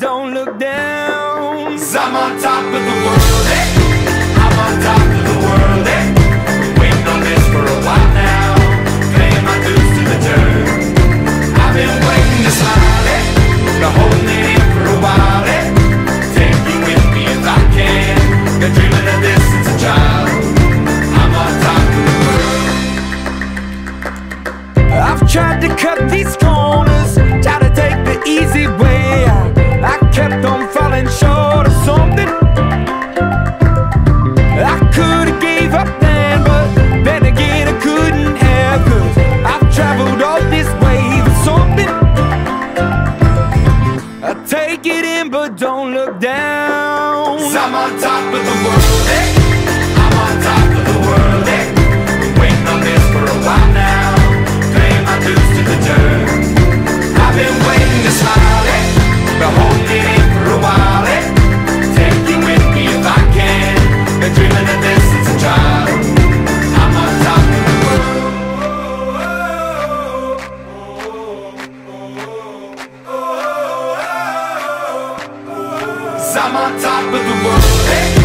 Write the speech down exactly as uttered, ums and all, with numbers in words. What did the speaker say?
don't look down. 'Cause I'm on top of the world, eh? I'm on top of the world, eh? Waiting on this for a while now, paying my dues to the dirt. I've been waiting to smile, eh? Been holding it in for a while, eh? Take you with me if I can. Been dreaming of this since a child. I'm on top of the world. I've tried to cut these corners, tried to take the easy way out. I kept on falling short of something. I could've gave up then, but then again I couldn't have, 'cause I've traveled all this way for something. I take it in but don't look down. 'Cause I'm on top of the world, eh? I'm on top of the world, eh? Been waiting on this for a while now, paying my dues to the dirt. I've been waiting to smile, eh? Been holding it in for a while, eh? Take you with me if I can. Been dreaming of this since a child. I'm on top of the world. 'Cause I'm on top of the world, eh?